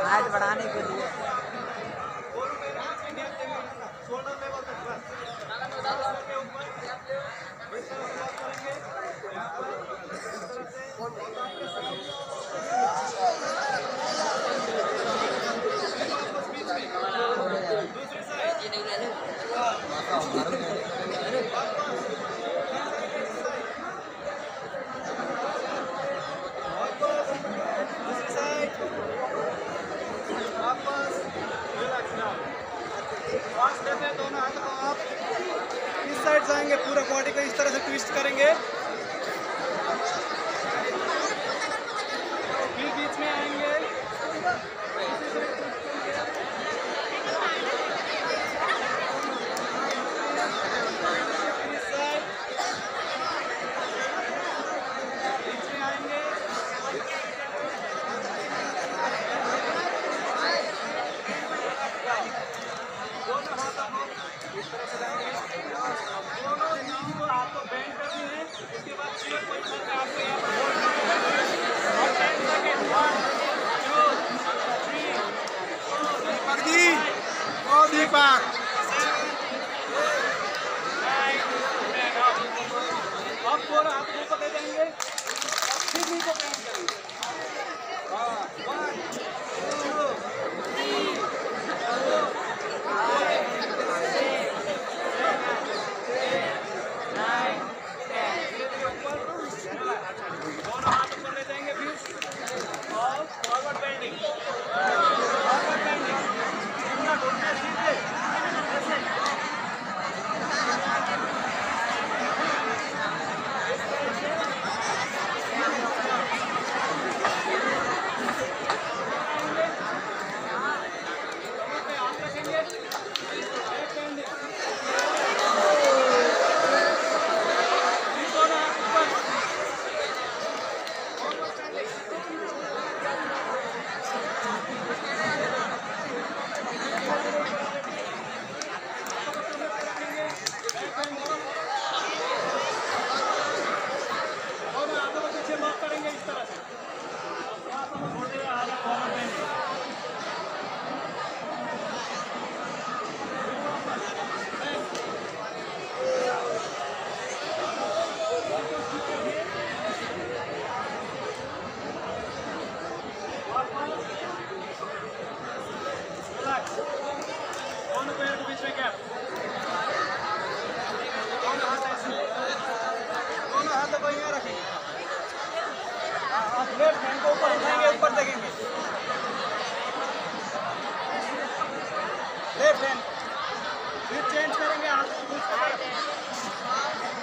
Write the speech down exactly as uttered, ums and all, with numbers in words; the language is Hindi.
हाइट बढ़ाने के लिए। दोनों हाथ को आप इस साइड जाएंगे, पूरा बॉडी को इस तरह से ट्विस्ट करेंगे, फिर बीच में आएंगे, इस साइड बीच में आएंगे, दोनों हाथों को इस तरह से लाएंगे, दोनों नीज को आपको बेंड करनी है। इसके बाद चेयर पोजीशन में आपको यहाँ पर होल्ड करना है और ten second one two three four Deepak ji ओ दीपक अब पूरा हाथ ऊपर दे देंगे, फिर नीचे बेंड करेंगे। हाँ वन टू थ्री दोनों हाथ ऊपर ले जाएंगे, फिर और फॉरवर्ड बेंडिंग, फॉरवर्ड बेंडिंग, पूरा घुटने सीधे ऐसे। कमर पे हाथ रखेंगे, बैक बेंडिंग, फिर दोनों हाथ ऊपर, दोनों हाथों को पीछे लॉक करेंगे इस तरह से। यहाँ पर छोड़ देगा हाथ फॉरवर्ड बेंडिंग, दोनों पैर के बीच में गैप, दोनों हाथ ऐसे, दोनों हाथों को यहाँ रखेंगे। आप लेफ्ट हैंड को ऊपर उठाएंगे, ऊपर देखेंगे, लेफ्ट हैंड, फिर चेंज करेंगे हाथ को,